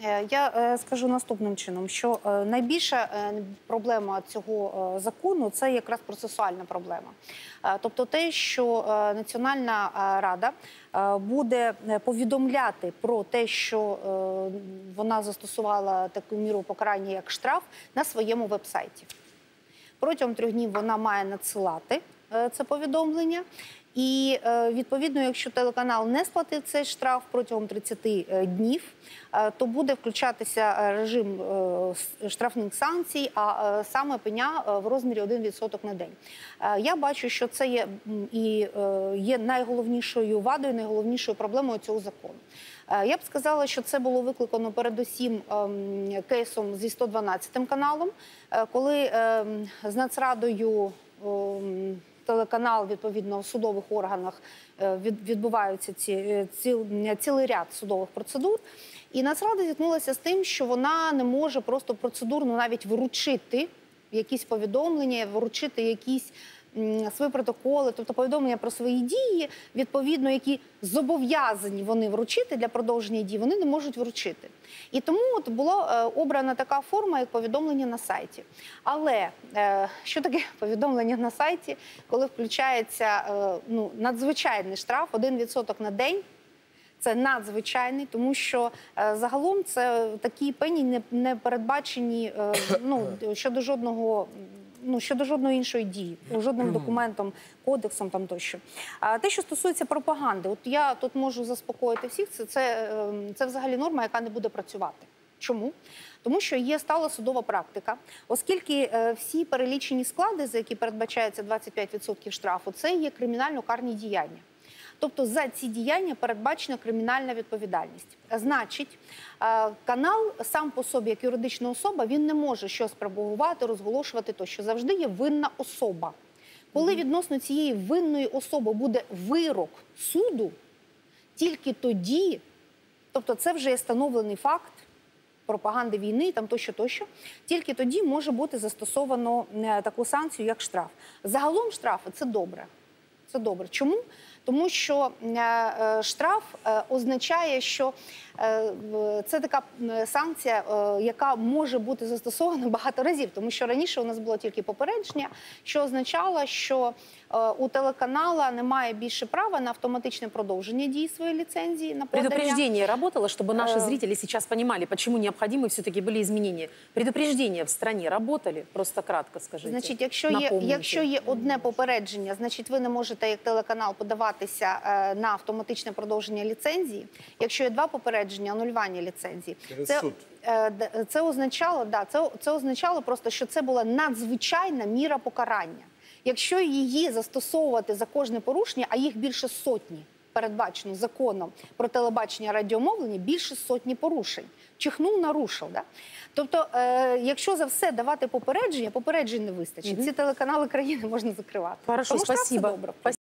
Я скажу наступним чином, що найбільша проблема цього закону – це якраз процесуальна проблема. Тобто те, що Національна рада буде повідомляти про те, що вона застосувала таку міру покарання, як штраф, на своєму веб-сайті. Протягом 3 днів вона має надсилати це повідомлення. І, відповідно, якщо телеканал не сплатив цей штраф протягом 30 днів, то буде включатися режим штрафних санкцій, а саме пеня в розмірі 1% на день. Я бачу, що це є найголовнішою вадою, найголовнішою проблемою цього закону. Я б сказала, що це було викликано передусім кейсом зі 112 каналом, коли з Нацрадою телеканал, відповідно, в судових органах відбуваються цілий ряд судових процедур. І Нацрада зіткнулася з тим, що вона не може просто процедурно навіть вручити якісь повідомлення, вручити якісь свої протоколи, тобто повідомлення про свої дії, відповідно, які зобов'язані вони вручити для продовження дій, вони не можуть вручити. І тому от була обрана така форма, як повідомлення на сайті. Але що таке повідомлення на сайті, коли включається надзвичайний штраф, 1% на день? Це надзвичайний, тому що загалом це такі пені не передбачені щодо жодної іншої дії, жодним документом, кодексом там тощо. А те, що стосується пропаганди, от я тут можу заспокоїти всіх, це взагалі норма, яка не буде працювати. Чому? Тому що є стала судова практика, оскільки всі перелічені склади, за які передбачається 25% штрафу, це є кримінально-карні діяння. Тобто за ці діяння передбачена кримінальна відповідальність. Значить, канал сам по собі, як юридична особа, він не може щось пропагувати, розголошувати тощо. Завжди є винна особа. Коли відносно цієї винної особи буде вирок суду, тільки тоді, тобто це вже є встановлений факт пропаганди війни, там тощо, тільки тоді може бути застосовано таку санкцію, як штраф. Загалом штрафи – це добре. Це добре. Чому? Тому що штраф означає, що це така санкція, яка може бути застосована багато разів. Тому що раніше у нас було тільки попередження, що означало, що у телеканала немає більше права на автоматичне продовження дії своєї ліцензії на подання. Предупреждение работало, чтобы наши зрители сейчас понимали, почему необходимы все-таки были изменения? Предупреждения в стране работали? Просто кратко скажите. Значить, якщо є одне попередження, значить ви не можете як телеканал подаватися на автоматичне продовження ліцензії. Якщо є 2 попередження, анулювання ліцензії. Це означало просто, що це була надзвичайна міра покарання. Якщо її застосовувати за кожне порушення, а їх більше сотні передбачено законом про телебачення, радіомовлення, більше сотні порушень. Чихнув, нарушив. Да? Тобто, якщо за все давати попереджень не вистачить. Ці телеканали країни можна закривати. Хорошо, спасибо.